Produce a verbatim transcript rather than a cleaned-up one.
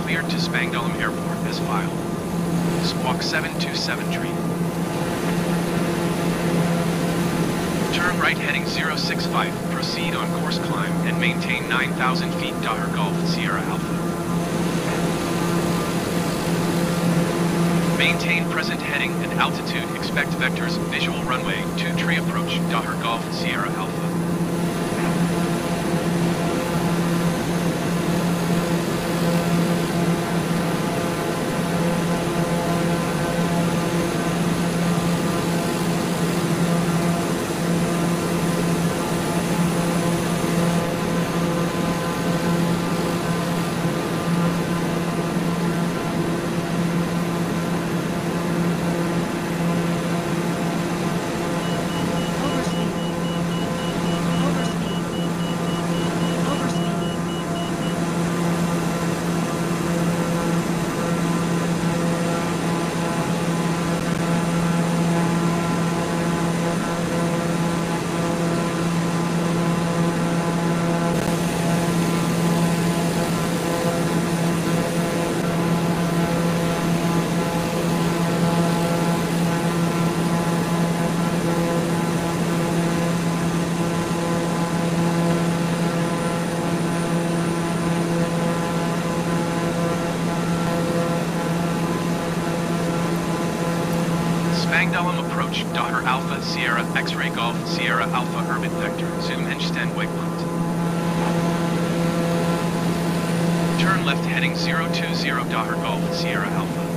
cleared to Spangdahlem Airport as filed. Squawk seven two seven tree. Turn right heading zero six five, proceed on course climb and maintain nine thousand feet Dahar Golf Sierra Alpha. Maintain present heading and altitude, expect vectors, visual runway, two tree approach, Dahar Golf Sierra Alpha. Spangdahlem approach, Dahar Alpha Sierra X-ray Golf Sierra Alpha Orbit Vector, zoom Engstein waypoint. Turn left heading zero two zero Dahar Golf Sierra Alpha.